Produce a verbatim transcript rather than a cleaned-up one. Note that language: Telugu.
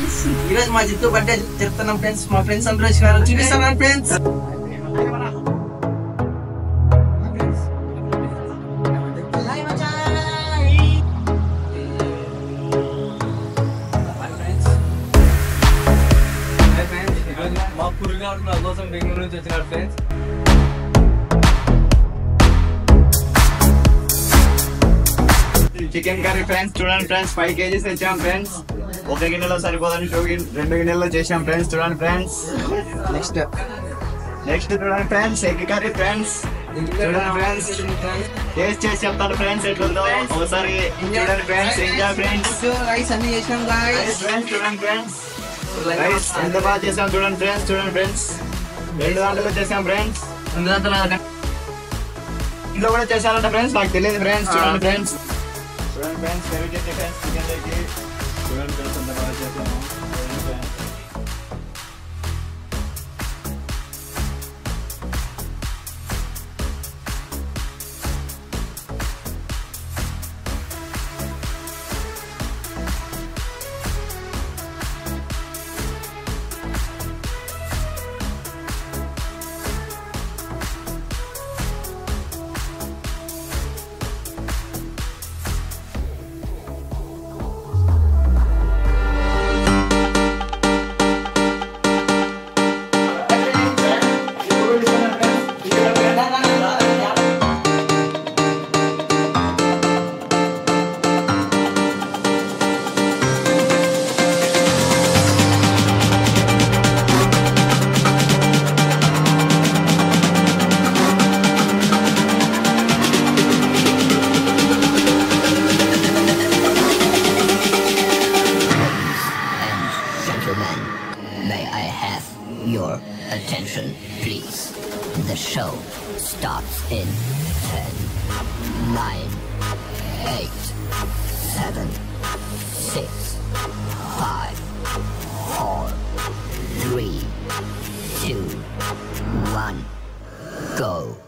ఫ్రెండ్స్, ఈరోజు మా జిత్తు బర్త్డే చెప్తున్నాం ఫ్రెండ్స్. మా ఫ్రెండ్స్ అందరూ వచ్చినారు, చూపిస్తున్నాను ఫ్రెండ్స్. మా పురుగా నా కోసం బెంగళూరు నుంచి వచ్చినారు ఫ్రెండ్స్. చికెన్ కర్రీ ఫ్రెండ్స్, చూడండి ఫ్రెండ్స్, ఫైవ్ కేజీస్ తెచ్చాం ఫ్రెండ్స్. ఒక గిన్నెలో సరిపోదని టూ గిన్నె రెండు గిన్నెల్లో చేసాం ఫ్రెండ్స్. చూడండి ఫ్రెండ్స్. నెక్స్ట్ నెక్స్ట్ చూడండి ఫ్రెండ్స్, ఎగ్ కర్రీ ఫ్రెండ్స్. చూడండి ఫ్రెండ్స్, టేస్ట్ చేసి చెప్తాను ఫ్రెండ్స్ ఎట్లుందో ఒకసారి చూడండి ఫ్రెండ్స్. Enjoy friends. రైస్ అన్ని చేసినాం గాయ్స్. ఫ్రెండ్స్ చూడండి ఫ్రెండ్స్, రైస్ ఎంత బాగా చేసాం చూడండి ఫ్రెండ్స్. చూడండి ఫ్రెండ్స్, రెండు దాంట్లో చేసాం ఫ్రెండ్స్. ఇంట్లో కూడా చేశారంట ఫ్రెండ్స్, నాకు తెలియదు ఫ్రెండ్స్. చూడండి ఫ్రెండ్స్, చూడండి ఫ్రెండ్స్, పెరుగు చట్నీ ఫ్రెండ్స్, చికెన్ లేకి చూడండి ఫ్రెండ్స్ ఎంత బాగా చేసాము. చూడండి friends. May I have your attention, please? The show starts in ten, nine, eight, seven, six, five, four, three, two, one, go.